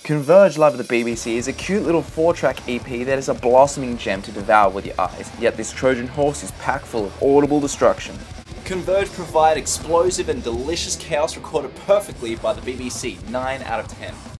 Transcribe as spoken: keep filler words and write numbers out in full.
Converge Live at the B B C is a cute little four-track E P that is a blossoming gem to devour with your eyes, yet this Trojan horse is packed full of audible destruction. Converge provide explosive and delicious chaos recorded perfectly by the B B C, nine out of ten.